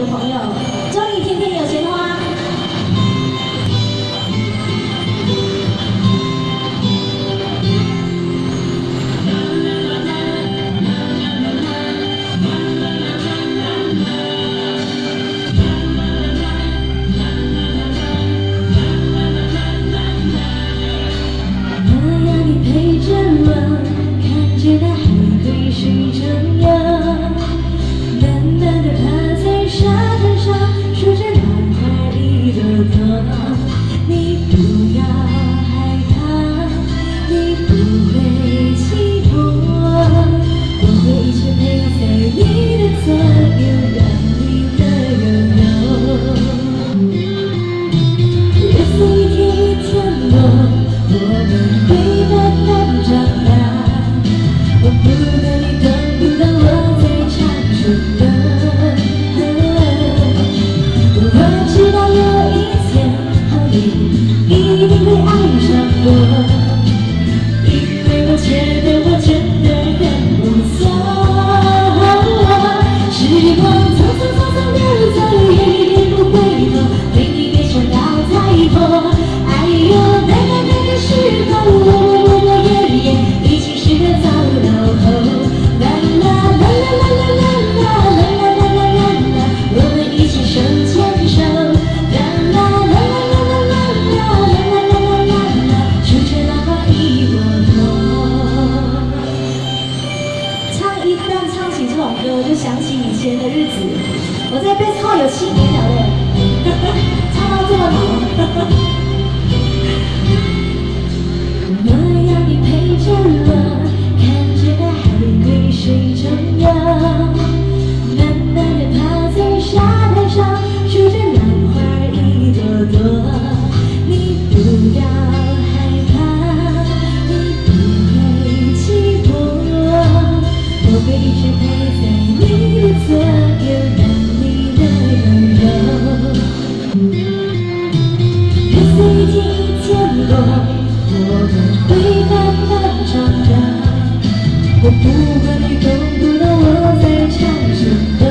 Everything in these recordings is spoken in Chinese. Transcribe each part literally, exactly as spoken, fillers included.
的朋友，祝你天天有钱花。 水中央，慢慢地趴在沙滩上，数着浪花一朵朵。你不要害怕，你不会寂寞，我会一直陪在你的左右，让你的拥有。日子一天一天过，我们会慢慢长大。我不管。 一定会爱上我，因为我觉得我真的很不错。时光匆匆匆匆流走，一点不回头，对你别想到太多。哎呦，那个那个时候，我我我爷爷已经是个糟老头。啦啦啦啦啦啦啦啦啦啦啦啦啦，我们一起手牵手。 我就想起以前的日子，我在贝斯号有七年了嘞，唱到这么老。我要你陪着我，看着大海归水中央，慢慢地趴在沙滩上，数着浪花一朵朵。你不要害怕，你不会寂寞，我会一直陪。 左右，让你的拥有。日子一天一天过，我们会慢慢长大。我不管你懂不懂我在唱什么，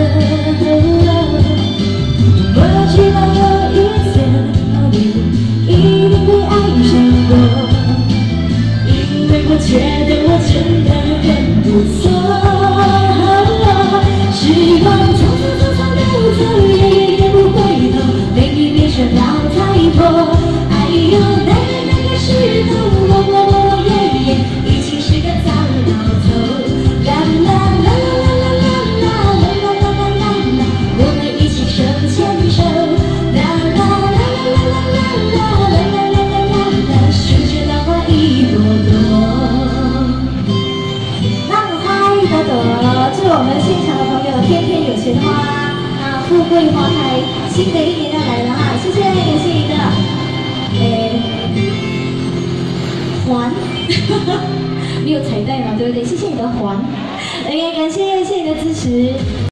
我知道有一天你一定会爱上我，因为我觉得我真的很不错。 时光匆匆匆匆流走，也也不回头，对你别说老太婆。哎呦，那个那个时候，我我我我爷爷已经是个糟老头。啦啦啦啦啦啦啦啦啦啦啦啦啦，我们一起手牵手。啦啦啦啦啦啦啦啦啦啦啦啦啦，数着浪花一朵朵，浪花一朵朵，祝我们现场的。 天天有钱花啊，富贵花开，新的一年要来了哈！谢谢，感谢你的，诶，环，没有彩带嘛，对不对？谢谢你的环，OK，感谢，谢谢你的支持。